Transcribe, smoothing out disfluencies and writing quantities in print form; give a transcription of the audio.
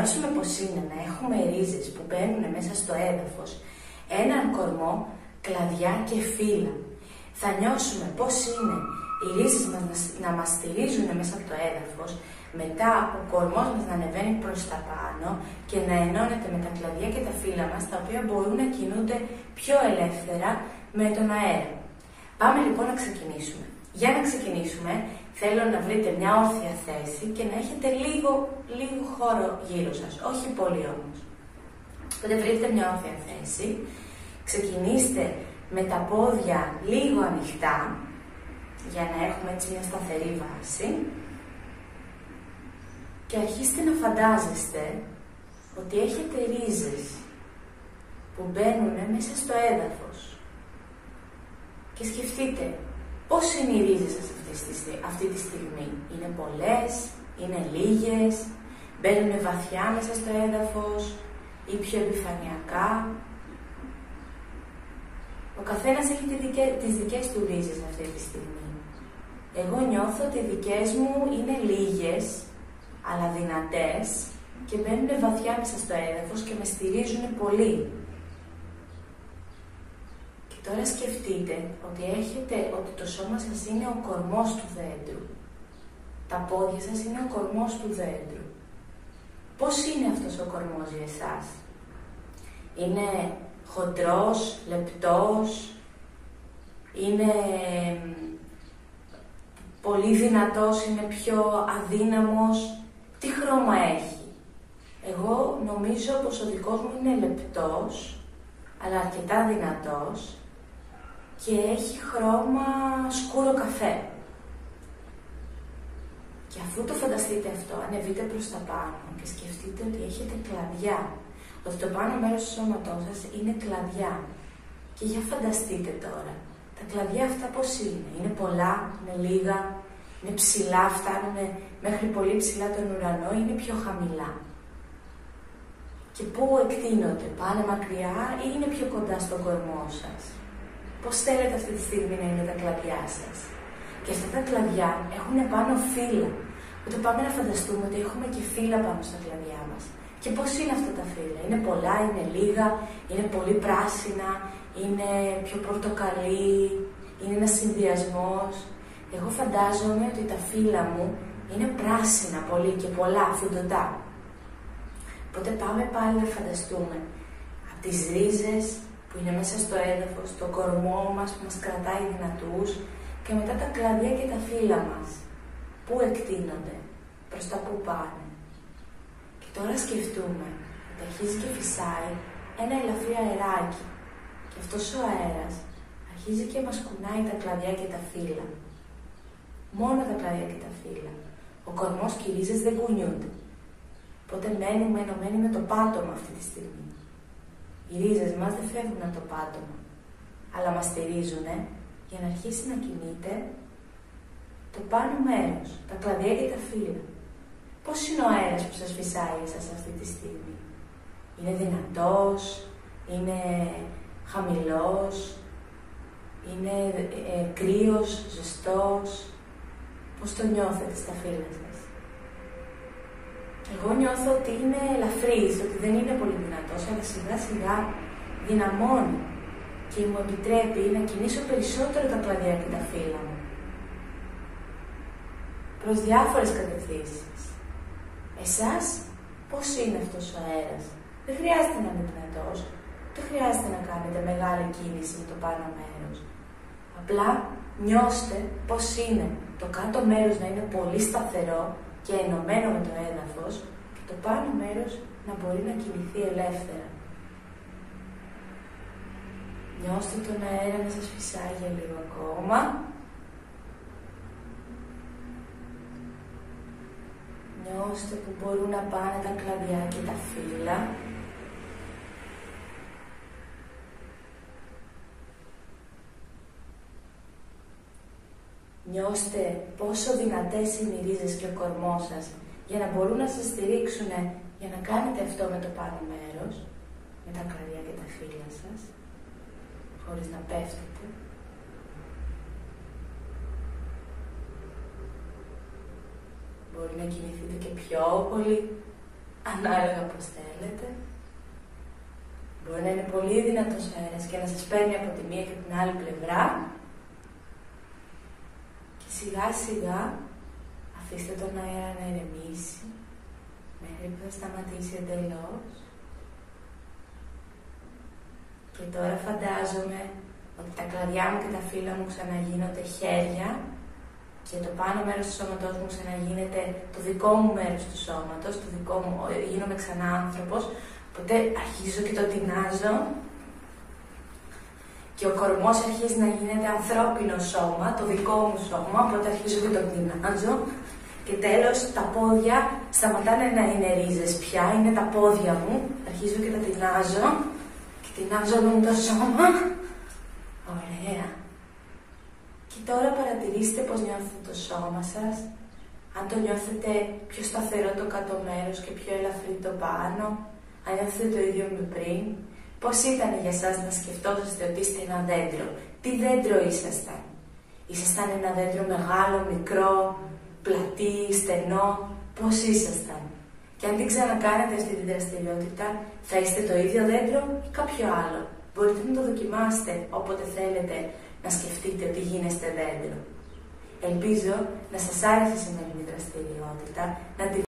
νιώσουμε πως είναι να έχουμε ρίζες που μπαίνουν μέσα στο έδαφος, έναν κορμό, κλαδιά και φύλλα. Θα νιώσουμε πως είναι οι ρίζες μας να μας στηρίζουν μέσα από το έδαφος, μετά ο κορμός μας να ανεβαίνει προς τα πάνω και να ενώνεται με τα κλαδιά και τα φύλλα μας, τα οποία μπορούν να κινούνται πιο ελεύθερα με τον αέρα. Πάμε λοιπόν να ξεκινήσουμε. Για να ξεκινήσουμε, θέλω να βρείτε μια όρθια θέση και να έχετε λίγο χώρο γύρω σας, όχι πολύ όμως. Οπότε βρείτε μια όρθια θέση, ξεκινήστε με τα πόδια λίγο ανοιχτά, για να έχουμε έτσι μια σταθερή βάση και αρχίστε να φαντάζεστε ότι έχετε ρίζες που μπαίνουν μέσα στο έδαφος και σκεφτείτε πώς είναι οι ρίζες σας αυτή τη στιγμή. Είναι πολλές, είναι λίγες, μπαίνουν βαθιά μέσα στο έδαφος ή πιο επιφανειακά. Ο καθένας έχει τις δικές του ρίζες αυτή τη στιγμή. Εγώ νιώθω ότι οι δικές μου είναι λίγες, αλλά δυνατές και μπαίνουν βαθιά μέσα στο έδαφος και με στηρίζουν πολύ. Και τώρα σκεφτείτε ότι το σώμα σας είναι ο κορμός του δέντρου. Τα πόδια σας είναι ο κορμός του δέντρου. Πώς είναι αυτός ο κορμός για εσάς? Είναι χοντρός, λεπτός, είναι πολύ δυνατός, είναι πιο αδύναμος? Τι χρώμα έχει? Εγώ νομίζω πως ο δικός μου είναι λεπτός, αλλά αρκετά δυνατός και έχει χρώμα σκούρο καφέ. Και αφού το φανταστείτε αυτό, ανεβείτε προς τα πάνω και σκεφτείτε ότι έχετε κλαδιά. Ότι το πάνω μέρος του σώματός σας είναι κλαδιά. Και για φανταστείτε τώρα, τα κλαδιά αυτά πώς είναι? Είναι πολλά, είναι λίγα, είναι ψηλά, φτάνουν μέχρι πολύ ψηλά τον ουρανό, είναι πιο χαμηλά? Και πού εκτείνονται? Πάνε μακριά ή είναι πιο κοντά στον κορμό σας? Πώς θέλετε αυτή τη στιγμή να είναι τα κλαδιά σας? Και αυτά τα κλαδιά έχουν πάνω φύλλα. Οπότε πάμε να φανταστούμε ότι έχουμε και φύλλα πάνω στα κλαδιά μας. Και πώς είναι αυτά τα φύλλα? Είναι πολλά, είναι λίγα, είναι πολύ πράσινα, είναι πιο πορτοκαλί, είναι ένας συνδυασμός? Εγώ φαντάζομαι ότι τα φύλλα μου είναι πράσινα πολύ και πολλά, φουντωτά. Οπότε πάμε πάλι να φανταστούμε από τις ρίζες που είναι μέσα στο έδαφος, το κορμό μας που μας κρατάει δυνατούς και μετά τα κλαδιά και τα φύλλα μας. Πού εκτείνονται, προς τα πού πάνε? Και τώρα σκεφτούμε ότι αρχίζει και φυσάει ένα ελαφρύ αεράκι και αυτός ο αέρας αρχίζει και μας κουνάει τα κλαδιά και τα φύλλα. Μόνο τα κλαδιά και τα φύλλα. Ο κορμός και οι ρίζες δεν κουνιούνται. Οπότε μένουμε ενωμένοι με το πάτωμα αυτή τη στιγμή. Οι ρίζες μας δεν φεύγουν από το πάτωμα, αλλά μας στηρίζουν για να αρχίσει να κινείται το πάνω μέρος, τα κλαδιά και τα φύλλα. Πώς είναι ο αέρας που σας φυσάει εσάς αυτή τη στιγμή? Είναι δυνατός, είναι χαμηλός, είναι κρύος, ζεστός? Πώς το νιώθετε στα φύλλα σας? Εγώ νιώθω ότι είναι ελαφρύς, ότι δεν είναι πολύ δυνατός, αλλά σιγά σιγά δυναμώνει και μου επιτρέπει να κινήσω περισσότερο τα κλαδιά και τα φύλλα μου προς διάφορες κατευθύνσεις. Εσάς, πώς είναι αυτός ο αέρας? Δεν χρειάζεται να είναι δυνατός, δεν χρειάζεται να κάνετε μεγάλη κίνηση με το πάνω μέρος. Απλά νιώστε πώς είναι το κάτω μέρος να είναι πολύ σταθερό και ενωμένο με το έδαφος και το πάνω μέρος να μπορεί να κινηθεί ελεύθερα. Νιώστε τον αέρα να σας φυσάει για λίγο ακόμα. Νιώστε που μπορούν να πάνε τα κλαδιά και τα φύλλα. Νιώστε πόσο δυνατές είναι οι ρίζες και ο κορμός σας για να μπορούν να σας στηρίξουν για να κάνετε αυτό με το πάνω μέρος, με τα κλαδιά και τα φύλλα σας, χωρίς να πέφτετε. Μπορεί να κινηθείτε και πιο πολύ ανάλογα πώς θέλετε. Μπορεί να είναι πολύ δυνατός αέρας και να σας παίρνει από τη μία και την άλλη πλευρά. Και σιγά σιγά αφήστε τον αέρα να ηρεμήσει μέχρι που θα σταματήσει εντελώς. Και τώρα φαντάζομαι ότι τα κλαδιά μου και τα φύλλα μου ξαναγίνονται χέρια και το πάνω μέρος του σώματός μου ξαναγίνεται το δικό μου μέρος του σώματος, γίνομαι ξανά άνθρωπος, οπότε αρχίζω και το τεινάζω και ο κορμός αρχίζει να γίνεται ανθρώπινο σώμα, το δικό μου σώμα, οπότε αρχίζω και το τεινάζω και τέλος τα πόδια σταματάνε να είναι ρίζες πια, είναι τα πόδια μου, αρχίζω και τα τεινάζω και τεινάζω όλο το σώμα. Ωραία. Και τώρα παρατηρήστε πώς νιώθετε το σώμα σας. Αν το νιώθετε πιο σταθερό το κάτω μέρος και πιο ελαφρύ το πάνω. Αν νιώθετε το ίδιο με πριν. Πώς ήταν για εσάς να σκεφτόσαστε ότι είστε ένα δέντρο. Τι δέντρο ήσασταν. Ήσασταν ένα δέντρο μεγάλο, μικρό, πλατή, στενό. Πώς ήσασταν. Και αν την ξανακάνετε αυτή τη δραστηριότητα, θα είστε το ίδιο δέντρο ή κάποιο άλλο. Μπορείτε να το δοκιμάσετε όποτε θέλετε να σκεφτείτε ότι γίνεστε δέντρο. Ελπίζω να σας άρεσε η σημερινή δραστηριότητα, να τη